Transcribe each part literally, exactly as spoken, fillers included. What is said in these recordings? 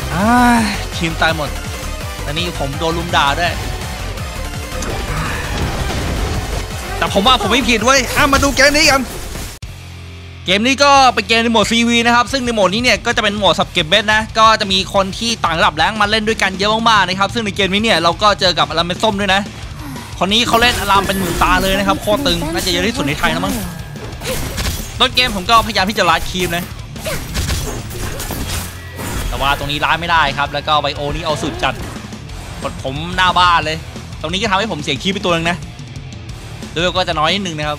ทีมตายหมดอันนี้ผมโดนลุมด่าด้วยแต่ผมว่าผมไม่ผิดเว้ยมาดูเกมนี้กันเกมนี้ก็เป็นเกมในโหมด ซี วี นะครับซึ่งในโหมดนี้เนี่ยก็จะเป็นโหมดสับเก็บเบ็ดนะก็จะมีคนที่ต่างระดับแรงมาเล่นด้วยกันเยอะมากๆนะครับซึ่งในเกมนี้เนี่ยเราก็เจอกับอารามเป็นส้มด้วยนะคนนี้เขาเล่นอารามเป็นหมื่นตาเลยนะครับโคตรตึงน่าจะเยอะที่สุดในไทยนะมั้งต้นเกมผมก็พยายามที่จะลัดคีมนะแต่ว่าตรงนี้ล้าไม่ได้ครับแล้วก็ไบโอนี่เอาสุดจัดกดผมหน้าบ้านเลยตรงนี้ก็ทำให้ผมเสียคีมไปตัวนึงนะเลือดก็จะน้อยนิดนึงนะครับ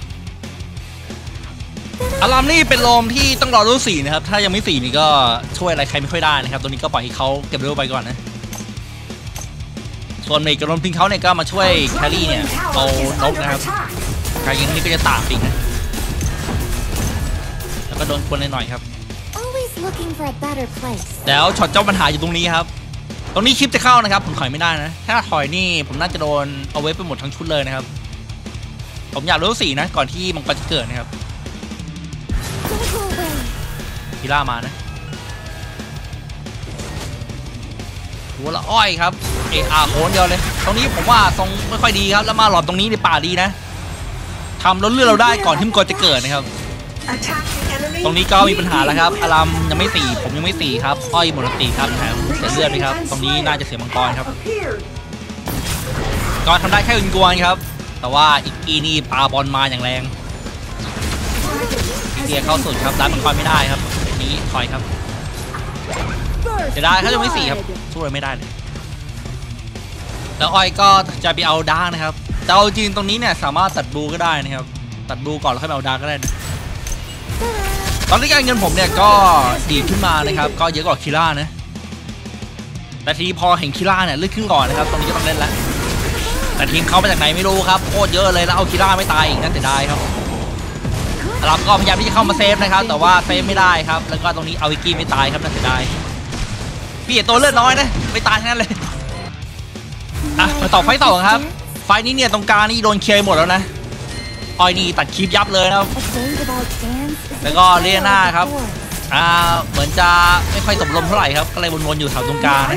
อารามนี่เป็นโลมที่ต้องรอรุ่นสี่นะครับถ้ายังไม่สี่นี่ก็ช่วยอะไรใครไม่ค่อยได้นะครับตัวนี้ก็ปล่อยให้เขาเก็บเร็วไปก่อนนะส่วนเมกกับลมพิงเขาเนี่ยก็มาช่วยแครี่เนี่ยเอานกนะครับการยิงนี่ก็จะต่างปีกนะแล้วก็โดนควนหน่อยครับแล้วช็อตเจ้าปัญหาอยู่ตรงนี้ครับตรงนี้คลิปจะเข้านะครับผมถอยไม่ได้นะถ้าถอยนี่ผมน่าจะโดนเอาไว้ไปหมดทั้งชุดเลยนะครับผมอยากรู้สี่นะก่อนที่มังกรจะเกิดนะครับกีฬามานะหัวละอ้อยครับเออาโคนเดียวเลยตรงนี้ผมว่าทรงไม่ค่อยดีครับแล้วมาหลอบตรงนี้ในป่าดีนะทำล้นเลือดเราได้ก่อนที่มังกรจะเกิดนะครับตรงนี้ก็มีปัญหาแล้วครับอารามยังไม่ตีผมยังไม่ตีครับอ้อยหมดตีครับแถมเสียเลือดไปครับตรงนี้น่าจะเสียมังกรครับก็ทำได้แค่อึนกวนครับแต่ว่าอีกอีนี่ปาบอลมาอย่างแรงเกียร์เข้าสุดครับร้านมังกรไม่ได้ครับนี้ถอยครับจะได้เขาจะไม่สี่ครับช่วยไม่ได้เลยแล้วอ้อยก็จะไปเอาดาร์กนะครับแต่เอาจริงตรงนี้เนี่ยสามารถตัดบูก็ได้นะครับตัดบูก่อนแล้วค่อยเอาดาร์กก็ได้นะตอนนี้การเงินผมเนี่ยก็ดีขึ้นมานะครับก็เยอะกว่าคิล่านะแต่ทีพอเห็นคิล่าเนี่ยเลือกขึ้นก่อนนะครับตรงนี้ก็ต้องเล่นแล้วแต่ทีมเขามาจากไหนไม่รู้ครับโคตรเยอะเลยแล้วเอาคิล่าไม่ตายอีกนั่นแต่ได้ครับเราก็พยายามที่จะเข้ามาเซฟนะครับแต่ว่าเซฟไม่ได้ครับแล้วก็ตรงนี้เอาวิกกี้ไม่ตายครับน่าเสียดายพี่ตัวเลือดน้อยนะไม่ตายทั้งนั้นเลยอ่ะมาต่อไฟต่อครับไฟนี้เนี่ยตรงกลางนี่โดนเคลียร์หมดแล้วนะออยนี่ตัดคลิปยับเลยนะครับแล้วก็เลียน่าครับอ่าเหมือนจะไม่ค่อยสมลมเท่าไหร่ครับก็เลยวนๆอยู่แถวตรงกลางนะ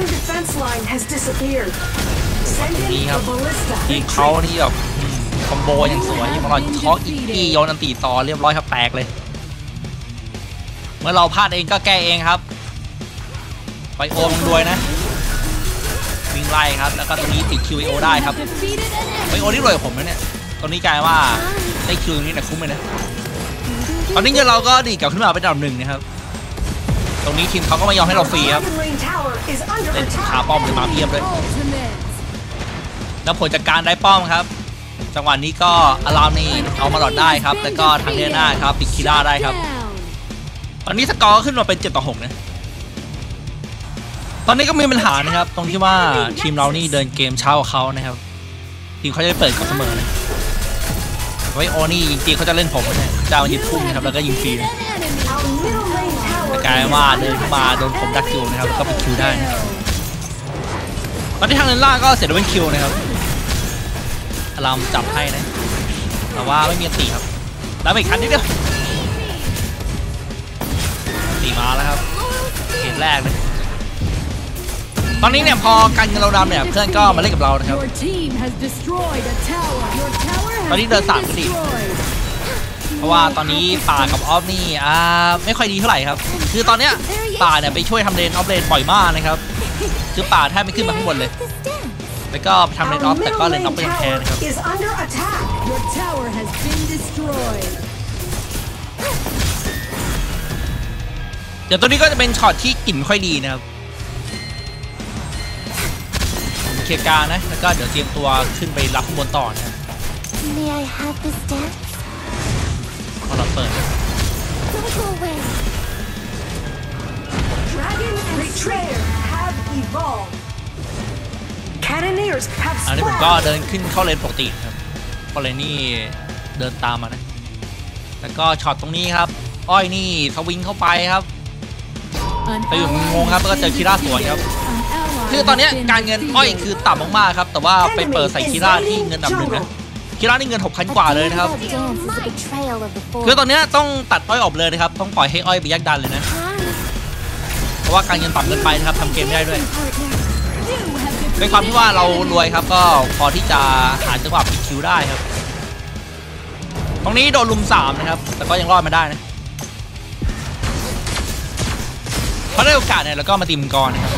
ตรงนี้ครับที่เขานี่แบบคอมโบยังสวยมาลอยช็อกอีกที่โยนอันตีต่อเรียบร้อยครับแตกเลยเมื่อเราพลาดเองก็แก้เองครับไปโอมด้วยนะวิ่งไล่ครับแล้วก็ตรงนี้ติด คิว โอ ได้ครับไปโอที่รวยผมนะเนี่ยตรงนี้กลายว่าได้คิวนี้เนี่ยคุ้มเลยนะตอนนี้เงินเราก็ดีกลับขึ้นมาเป็นอันดับหนึ่งนะครับตรงนี้ทีมเขาก็ไม่ยอมให้เราฟรีครับเล่นขาป้อมเลยมาเพียบเลยแล้วผลจากการได้ป้อมครับจังหวะนี้ก็อารามนี่เอามาหลอดได้ครับแล้วก็ทางเลียน่าครับปิดคีร่าได้ครับตอนนี้สกอร์ขึ้นมาเป็นเจ็ดต่อหกนะตอนนี้ก็มีปัญหานะครับตรงที่ว่าทีมเรานี่เดินเกมเช้ากว่าเขานะครับทีมเขาจะเปิดกับเสมอนะไว้โอนี่จริงๆเขาจะเล่นผมนะจะมายิงพุ่งนะครับแล้วก็ยิงฟรีนะแต่กลายว่าเดินเข้ามาโดนผมดักคิวนะครับแล้วก็เป็นคิวได้นะตอนที่ทางเลนล่าก็เสร็จแล้วเป็นคิวนะครับอารามจับให้นะแต่ว่าไม่มีตีครับแล้วอีกคันนิดเดียวตีมาแล้วครับเกมแรกเลยตอนนี้เนี่ยพอกันเงินเราดำเนี่ยเพื่อนก็มาเล่นกับเรานะครับตอนนี้เดินสามก็ดีเพราะว่าตอนนี้ป่ากับออฟนี่อ่าไม่ค่อยดีเท่าไหร่ครับคือตอนเนี้ยป่าเนี่ยไปช่วยทำเลนออฟเลนบ่อยมากนะครับคือป่าแทบไม่ขึ้นมาข้างบนเลยแล้วก็ทำเลนออฟแต่ก็เลนออฟก็ยังแพ้นะครับเดี๋ยวตัวนี้ก็จะเป็นช็อตที่กลิ่นค่อยดีนะครับเคลียร์กลางนะแล้วก็เดี๋ยวเตรียมตัวขึ้นไปรับข้างบนต่อนะพอเราเปิดอันนี้ผมก็เดินขึ้นเข้าเลนปกติครับพอเลนนี่เดินตามมานะแล้วก็ช็อตตรงนี้ครับอ้อยนี่สวิงเข้าไปครับไปอยู่งงครับแล้วก็เจอคีร่าสวยครับคือตอนนี้การเงินอ้อยคือต่ำมากๆครับแต่ว่าไปเปิดใส่คีร่าที่เงินดับหนึ่งนะคีร่านี่เงินหกพันกว่าเลยนะครับคือตอนนี้ต้องตัดอ้อยออกเลยนะครับต้องปล่อยให้อ้อยไปยักดันเลยนะเพราะราะว่าการเงินต่ำเกินไปนะครับทำเกมไม่ได้ด้วยด้วยความที่ว่าเรารวยครับก็พอที่จะหาจังหวะปิดคิวได้ครับตรงนี้โดนลุมสามนะครับแต่ก็ยังรอดมาได้นะพอได้โอกาสเนี่ยแล้วก็มาตีมังกรนะครับ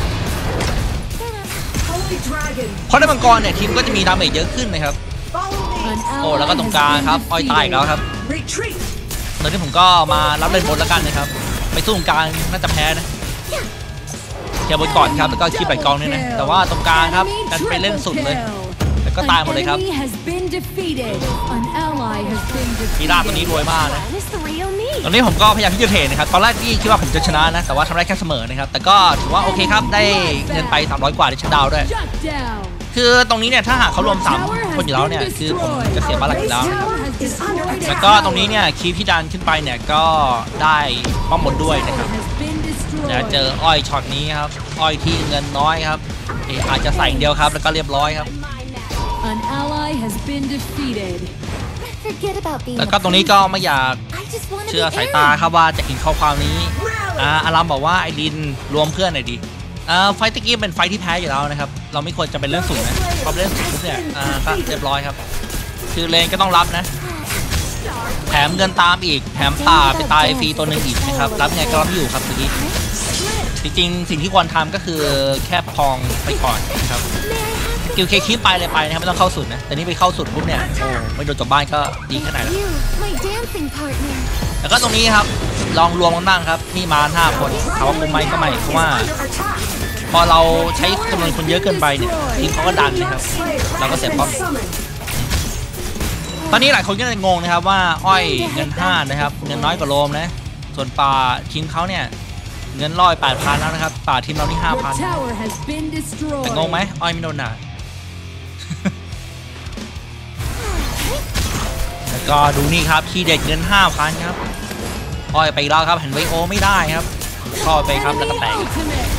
พอได้มังกรเนี่ยทีมก็จะมีดาเมจเยอะขึ้นนะครับโอ้แล้วก็ตรงกลางครับอ้อยตายอีกแล้วครับตอนนี้ผมก็มารับเล่นบนแล้วกันนะครับไปสู้ตรงกลางน่าจะแพ้นะเคลียร์บนก่อนครับแล้วก็คีบไหลกองนี่นะแต่ว่าตรงกลางครับดันไปเล่นสุดเลยแล้วก็ตายหมดเลยครับกีฬาตัวนี้รวยมากนะตอนนี้ผมก็พยายามที่จะเทรดนะครับตอนแรกที่คิดว่าผมจะชนะนะแต่ว่าทำได้แค่เสมอนะครับแต่ก็ถือว่าโอเคครับได้เงินไปสามร้อยกว่าได้ชัดดาวด้วยคือตรงนี้เนี่ยถ้าหากเขารวมสามคนอยู่แล้วเนี่ยคือผมจะเสียบ้านหลักอยู่แล้วนะครับแล้วก็ตรงนี้เนี่ยคีบที่ดันขึ้นไปเนี่ยก็ได้ป้อมบนด้วยนะครับเดี๋ยวเจออ้อยช็อตนี้ครับอ้อยที่เงินน้อยครับอาจจะใส่เดียวครับแล้วก็เรียบร้อยครับแล้วก็ตรงนี้ก็ไม่อยากเชื่อสายตาครับว่าจะเห็นข้อความนี้อ่าอารามบอกว่าไอรินรวมเพื่อนหน่อยดีอ่าไฟตะกี้เป็นไฟที่แพ้อยู่แล้วนะครับเราไม่ควรจะเป็นเรื่องสูงนะพอเล่นสูงเนี่ยอ่าก็เรียบร้อยครับคือเลนก็ต้องรับนะแถมเดินตามอีกแถมป่าไปตายฟรีตัวหนึ่งอีกนะครับรับไงก็รับอยู่ครับเมื่อกี้จริงๆสิ่งที่ควรทำก็คือแค่พองไปก่อนนะครับกิลเคคีไปเลยไปนะครับไม่ต้องเข้าสุดนะแต่นี่ไปเข้าสุดปุ๊บเนี่ยโอ้ไม่โดนจบบ้านก็ดีแค่ไหนแล้วแล้วก็ตรงนี้ครับลองรวมกันบ้างครับนี่มาห้าคนถามว่าคุ้มไหมก็ไม่เพราะว่าพอเราใช้จำนวนคนเยอะเกินไปเนี่ยทีมเขาก็ดันนะครับเราก็เสียป้อมตอนนี้หลายคนก็จะงงนะครับว่าอ้อยเงินห้านะครับเงินน้อยกว่าโรมนะส่วนป่าทีมเขาเนี่ยเงินร้อยแปดพันแล้วนะครับป่าทีมเรานี่ห้าพันแต่งงไหมอ้อยไม่โดนหนาแล้วก็ดูนี่ครับทีเด็ดเงินห้าพันครับอ้อยไปแล้วครับเห็นไวโอไม่ได้ครับเข้าไปครับแล้วก็แตก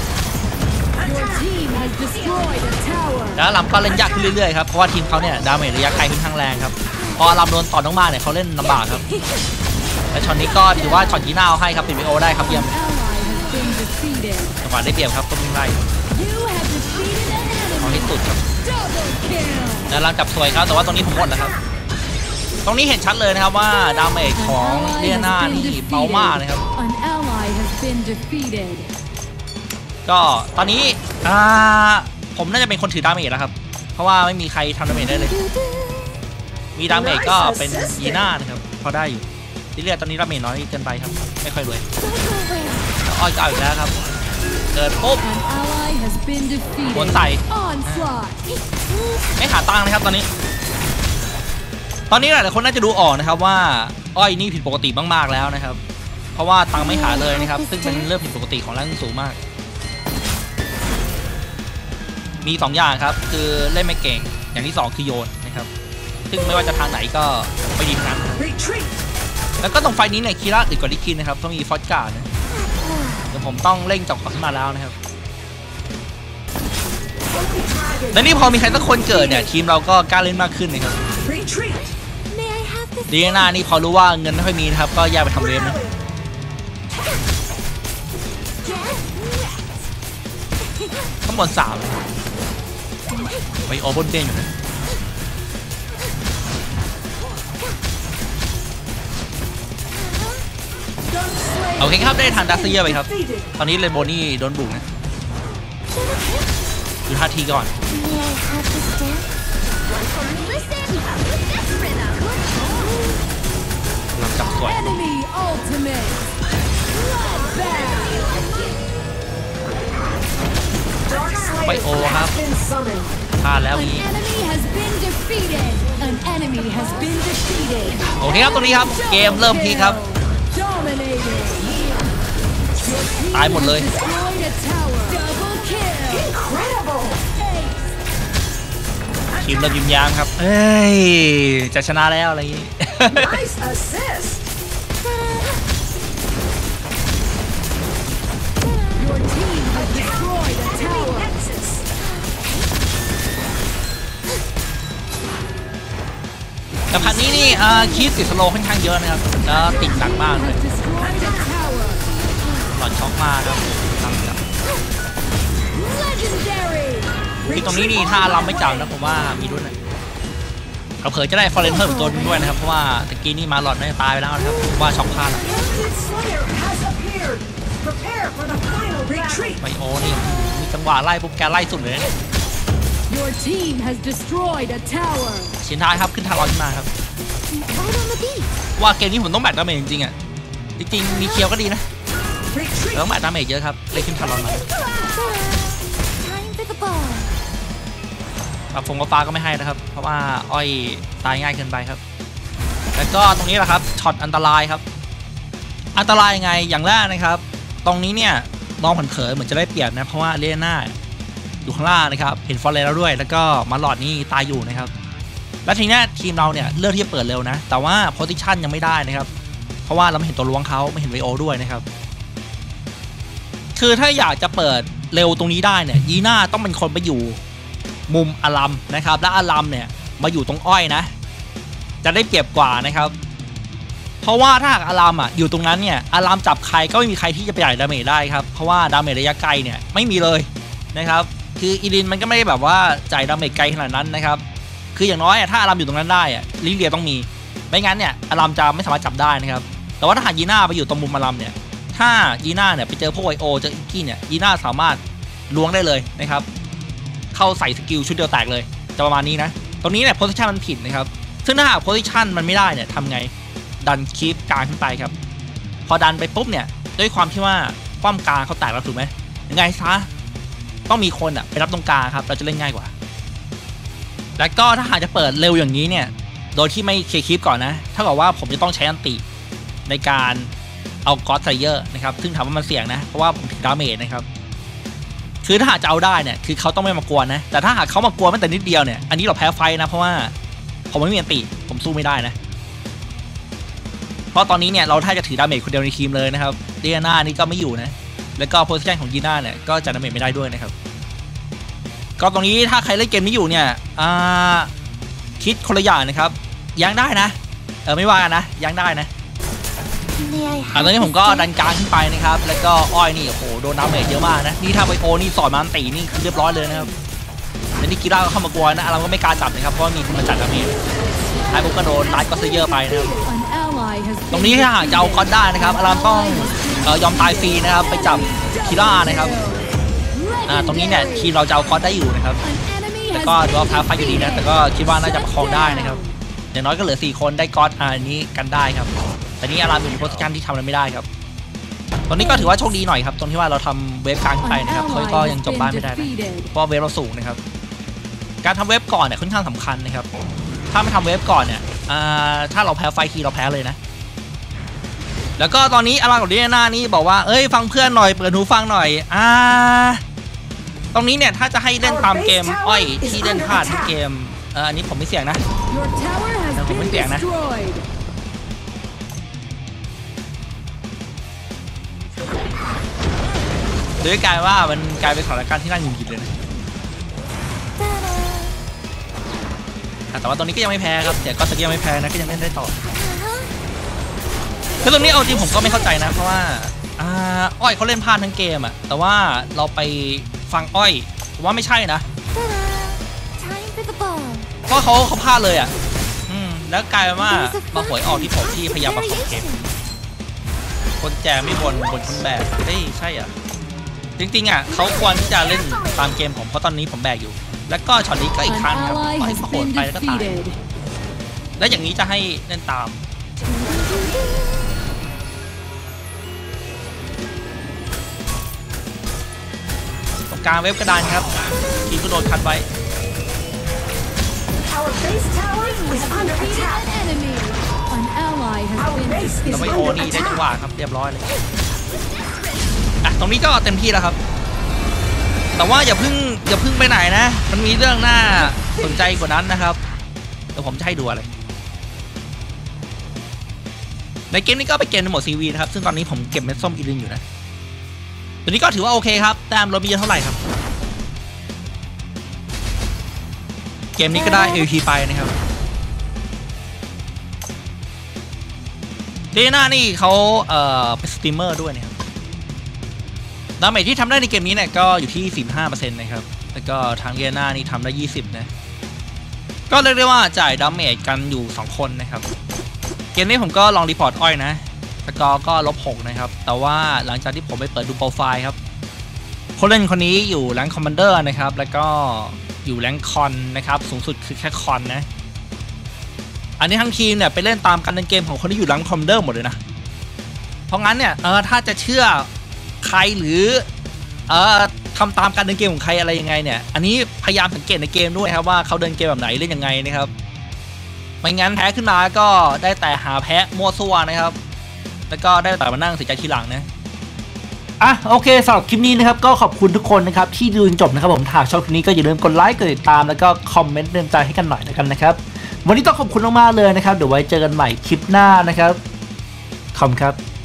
แล้วลำก็เล่นยากขึ้นเรื่อยๆครับเพราะว่าทีมเขาเนี่ยดาเมจระยะไกลค่อนข้างแรงครับพอลำโดนต่อน้องมาเนี่ยเขาเล่นลำบากครับและช็อตนี้ก็ถือว่าช็อตยีน่าเอาให้ครับปิดไวโอได้ครับเยี่ยมจังหวะได้เปรียบครับต้องวิ่งไล่เอาให้สุดครับแล้วลังจับสวยครับแต่ว่าตรงนี้ผมหมดแล้วครับตรงนี้เห็นชัดเลยนะครับว่าดาเมจของเลียนานี่เบามากนะครับก็ตอนนี้อ่าผมน่าจะเป็นคนถือดาเมจแล้วครับเพราะว่าไม่มีใครทำดาเมจได้เลยมีดาเมจก็เป็นยีน่านะครับพอได้อยู่ที่เรียกตอนนี้ดาเมจน้อยเกินไปครับไม่ค่อยรวยอ้อยก็เอาอีกแล้วครับเกิดปุ๊บบนใส่ไม่หาตังค์นะครับตอนนี้ตอนนี้หลายคนน่าจะดูออกนะครับว่าอ้อยนี่ผิดปกติมากๆแล้วนะครับเพราะว่าตังค์ไม่หาเลยนะครับซึ่งเป็นเรื่องผิดปกติของร่างสูงมากมีสองอย่างครับคือเล่นไม่เก่งอย่างที่สองคือโยนนะครับซึ่งไม่ว่าจะทางไหนก็ไม่ดีทั้งนั้นแล้วก็ตรงไฟนี้เนี่ยคีร่าติดกว่าดิคินนะครับต้องมีฟอสการ์ดนะเดี๋ยวผมต้องเร่งจับขึ้นมาแล้วนะครับและนี่พอมีใครสักคนเกิดเนี่ยทีมเราก็กล้าเล่นมากขึ้นนะครับดีหน้านี่พอรู้ว่าเงินไม่ค่อยมีนะครับก็แยกไปทำเวฟนะข้างบนสามไปโอบนเด้งอยู่นะโอเคครับได้ทานดัซเซียไปครับตอนนี้เลนโบนี่โดนบุกนะดูท่าทีก่อนลำจับสวยไปโอครับพลาดแล้วนี้โอเคครับตรงนี้ครับเกมเริ่มพีครับตายหมดเลยทีมเริ่มยิ้มย้มครับเอ้ยจะชนะแล้วอะไรอย่างนี้แต่พันนี้นี่คีฟติดสโลค่อนข้างเยอะนะครับแล้วติดหนักมากเลยหลอดช็อกมาครับคือตรงนี้นี่ถ้าเราไม่จับนะผมว่ามีรุ่นนะเผลอจะได้ฟอร์เรนเพิ่มอีกตัวนึงด้วยนะครับเพราะว่าตะกี้นี่มาหลอดได้ตายไปแล้วนะครับว่าช็อกพลาดไบโอนี่มีจังหวะไล่ปุ๊บแกไล่สุดเลยชิ้นท้ายครับขึ้นทางลอยขึ้นมาครับว่าเกมนี้ผมต้องแบตดาเมจจริงๆอ่ะจริงๆมีเคียวก็ดีนะแล้วต้องแบตดาเมจเยอะครับเลยขึ้นทางลอยมาปรับฟงกับฟ้าก็ไม่ให้นะครับเพราะว่าอ้อยตายง่ายเกินไปครับแล้วก็ตรงนี้แหละครับช็อตอันตรายครับอันตรายยังไงอย่างแรกนะครับตรงนี้เนี่ยมองเผินๆเหมือนจะได้เปรียบนะเพราะว่าเลียน่าอยู่ข้างล่างนะครับเห็นฟอร์เรนแล้วด้วยแล้วก็มาหลอดนี่ตายอยู่นะครับและทีนี้ทีมเราเนี่ยเลือกที่จะเปิดเร็วนะแต่ว่าโพซิชันยังไม่ได้นะครับเพราะว่าเราไม่เห็นตัวล้วงเขาไม่เห็นไวโอด้วยนะครับคือถ้าอยากจะเปิดเร็วตรงนี้ได้เนี่ยยีน่าต้องเป็นคนไปอยู่มุมอารัมนะครับและอารัมเนี่ยมาอยู่ตรงอ้อยนะจะได้เปรียบกว่านะครับเพราะว่าถ้าหากอารัมอ่ะอยู่ตรงนั้นเนี่ยอารัมจับใครก็ไม่มีใครที่จะไปจ่ายดาเมจได้ครับเพราะว่าดาเมจระยะไกลเนี่ยไม่มีเลยนะครับคืออีลินมันก็ไม่ได้แบบว่าจ่ายดาเมจไกลขนาดนั้นนะครับคืออย่างน้อยถ้าอารัมอยู่ตรงนั้นได้อ่ะลิเลียต้องมีไม่งั้นเนี่ยอารัมจะไม่สามารถจับได้นะครับแต่ว่าถ้าหากยีน่าไปอยู่ตรงมุมอารัมเนี่ยถ้ายีน่าเนี่ยไปเจอพวกไวโอเจออิกกี้เนี่ยยีน่าสามารถล้วงได้เลยนะครับเข้าใส่สกิลชุดเดียวแตกเลยจะประมาณนี้นะตรงนี้เนี่ยโพซิชันมันผิดนะครับซึ่งถ้าหากโพซิชันมันไม่ได้เนี่ยทำไงดันคีปกลางขึ้นไปครับพอดันไปปุ๊บเนี่ยด้วยความที่ว่าป้อมกลางเขาแตกแล้วถูกไหมยังไงซะต้องมีคนอ่ะไปรับตรงกลางครับเราจะเล่นง่ายกว่าแล้วก็ถ้าหากจะเปิดเร็วอย่างนี้เนี่ยโดยที่ไม่เคลียร์คีปก่อนนะเท่ากับว่าผมจะต้องใช้อันติในการเอาก็อดไซเยอร์นะครับซึ่งถามว่ามันเสี่ยงนะเพราะว่าผมถึงดาเมจนะครับคือถ้าหากจะเอาได้เนี่ยคือเขาต้องไม่มากวนนะแต่ถ้าหากเขามากวนแม้แต่นิดเดียวเนี่ยอันนี้เราแพ้ไฟนะเพราะว่าผมไม่มีอันติผมสู้ไม่ได้นะเพราะตอนนี้เนี่ยเราแทบจะถือดาเมจคนเดียวในทีมเลยนะครับเดียน่านี่ก็ไม่อยู่นะแล้วก็โพซิชันของยีน่าเนี่ยก็จะดาเมจไม่ได้ด้วยนะครับก็ตรงนี้ถ้าใครเล่นเกมนี้อยู่เนี่ยคิดคนละอย่างนะครับยังได้นะเออไม่ว่ากันนะยังได้นะอ่ะตอนนี้ผมก็ดันกลางขึ้นไปนะครับแล้วก็อ้อยนี่โอ้โหโดนดาเมจเยอะมากนะนี่ถ้าไวโอนี่สอดมาอันตีนี่คือเรียบร้อยเลยนะครับแล้วนี่กีฬาก็เข้ามากวนนะเราก็ไม่กล้าจับนะครับเพราะมีคนมาจัดดาเมจท้ายปุ๊บก็โดนไลท์ก็เซเยอร์ไปนะครับตรงนี้ถ้าหากจะเอาก็ได้นะครับอารามต้องยอมตายฟรีนะครับไปจับกีฬานะครับอ่าตรงนี้เนี่ยทีมเราจะเอาก็ได้อยู่นะครับแต่ก็ดูว่าพาไฟอยู่ดีนะแต่ก็คิดว่าน่าจะประคองได้นะครับอย่างน้อยก็เหลือสี่คนได้ก็อดอันนี้กันได้ครับแต่นี่อารามอยู่ในโพสิชันที่ทำอะไรไม่ได้ครับตอนนี้ก็ถือว่าโชคดีหน่อยครับตรงที่ว่าเราทำเวฟกลางไปนะครับเขาก็ยังจบบ้านไม่ได้นะเพราะเวฟเราสูงนะครับการทำเวฟก่อนเนี่ยค่อนข้างสำคัญนะครับถ้าไม่ทำเวฟก่อนเนี่ยถ้าเราแพ้ไฟทีเราแพ้เลยนะแล้วก็ตอนนี้อารามกับเดียน่านี่บอกว่าเอ้ยฟังเพื่อนหน่อยเปิดหูฟังหน่อยอ่าตรงนี้เนี่ยถ้าจะให้เล่นตามเกมอ้อยที่เล่นพลาดที่เกมเอออันนี้ผมไม่เสี่ยงนะผมไม่เสี่ยงนะโดยกลายว่ามันกลายเป็นสถานการณ์ที่น่าหงุดหงิดเลยนะแต่ว่าตอนนี้ก็ยังไม่แพ้ครับแต่ก็ตะกี้ยังไม่แพ้นะก็ยังเล่นได้ต่อคือตรงนี้เอาจริงผมก็ไม่เข้าใจนะเพราะว่าอ้อยเขาเล่นพลาดทั้งเกมอะแต่ว่าเราไปฟังอ้อยผมว่าไม่ใช่นะเพราะเขาเขาพลาดเลยอะอืมแล้วกลายเป็นว่ามาหวยออกที่ผมที่พยายามประกอบเกมคนแจไม่บนบนคนแบกเฮ้ยใช่อ่ะจริงๆอ่ะเขาควรที่จะเล่นตามเกมผมเพราะตอนนี้ผมแบกอยู่แล้วก็ช็อตนี้ก็อีกครั้งครับปล่อยโหดไปแล้วก็ตายแล้วอย่างนี้จะให้เล่นตามตรงกลางเว็บกระดานครับทีมก็โดนคัดไว้แล้วไวโอนี่ได้จังหวะครับเรียบร้อยเลยอ่ะตรงนี้ก็เต็มที่แล้วครับแต่ว่าอย่าเพิ่งอย่าเพิ่งไปไหนนะมันมีเรื่องน่าสนใจกว่านั้นนะครับเดี๋ยวผมจะให้ดูอะไรในเกมนี้ก็ไปเกมในโหมดซีวีนะครับซึ่งตอนนี้ผมเก็บเม็ดส้มอีลินอยู่นะตัวนี้ก็ถือว่าโอเคครับแต้มลดไปเยอะเท่าไหร่ครับเกมนี้ก็ได้ เอ พี ไปนะครับเดน่านี่เขาเอ่อเป็นสตรีมเมอร์ด้วยนะครับดาเมจที่ทำได้ในเกมนี้เนี่ยก็อยู่ที่ สี่สิบห้าเปอร์เซ็นต์ นะครับแล้วก็ทางเรียน่านี่ทำได้ยี่สิบนะก็เรียกได้ว่าจ่ายดาเมจกันอยู่สองคนนะครับเกมนี้ผมก็ลองรีพอร์ตอ้อยนะสกอร์ก็ลบหกนะครับแต่ว่าหลังจากที่ผมไปเปิดดูโปรไฟล์ครับคนเล่นคนนี้อยู่แรงคอมมานเดอร์นะครับแล้วก็อยู่แรงคอนนะครับสูงสุดคือแค่คอนนะอันนี้ทั้งทีมเนี่ยไปเล่นตามการเล่นเกมของคนที่อยู่แรงคอมมานเดอร์หมดเลยนะเพราะงั้นเนี่ยเออถ้าจะเชื่อใครหรือเออทำตามการเดินเกมของใครอะไรยังไงเนี่ยอันนี้พยายามสังเกตในเกมด้วยครับว่าเขาเดินเกมแบบไหนเล่นยังไงนะครับไม่งั้นแพ้ขึ้นมาก็ได้แต่หาแพ้มั่วซั่วนะครับแล้วก็ได้แต่มานั่งเสียใจทีหลังนะอ่ะโอเคสำหรับคลิปนี้นะครับก็ขอบคุณทุกคนนะครับที่ดูจนจบนะครับผมถ้าชอบคลิปนี้ก็อย่าลืมกดไลค์กดติดตามแล้วก็คอมเมนต์เตือนใจให้กันหน่อยนะครับนะครับวันนี้ต้องขอบคุณมากๆเลยนะครับเดี๋ยวไว้เจอกันใหม่คลิปหน้านะครับขอบคุณครับ